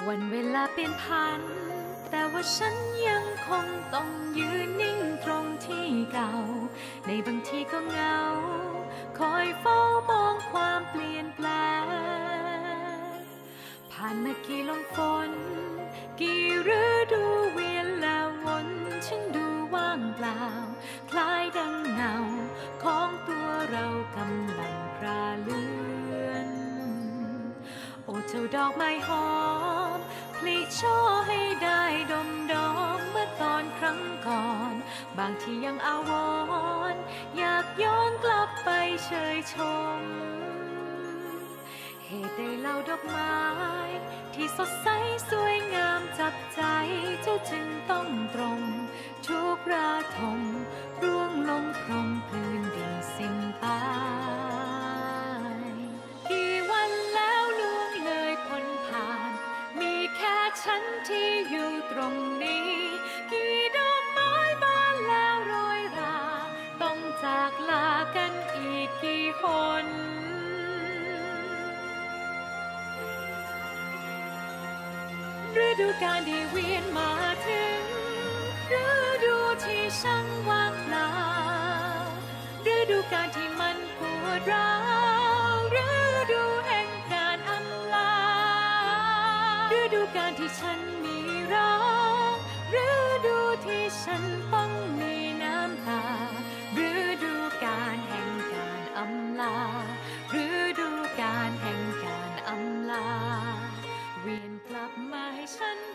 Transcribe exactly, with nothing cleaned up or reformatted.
วันเวลาเปลี่ยนผันแต่ว่าฉันยังคงต้องยืนนิ่งตรงที่เก่าในบางทีก็เหงาคอยเฝ้ามองความเปลี่ยนแปลงผ่านมากี่ลมฝนกี่ฤดูเวียนแล้ววนฉันดูว่างเปล่าคล้ายดังเงาของตัวเรากำลังพราเลือนโอ้เจ้าดอกไม้หอมพลิช่อให้ได้ดมดอมเมื่อตอนครั้งก่อนบางทียังอาวรณ์อยากย้อนกลับไปเชยชมเหตุใดเล่าดอกไม้ที่สดใสสวยงามจับใจเจ้าจึงต้องตรงทุกราทมร่วงลงพรมพื้นดินสิ้นไปกี่วันแล้วล่วงเลยพ้นผ่านมีแค่ฉันที่อยู่ตรงนี้กี่ดอกไม้บานแล้วโรยราต้องจากลากันอีกกี่หนฤดูกาลได้เวียนมาถึงฤดูที่ช่างว่างเปล่าฤดูกาลที่มันปวดร้าวฤดูแห่งการอำลาฤดูกาลที่ฉันมีรักฤดูที่ฉันต้องมีน้ำตาฤดูกาลแห่งการอำลาฤดูกาลแห่งการอำลาเวียนกลับมาให้ฉัน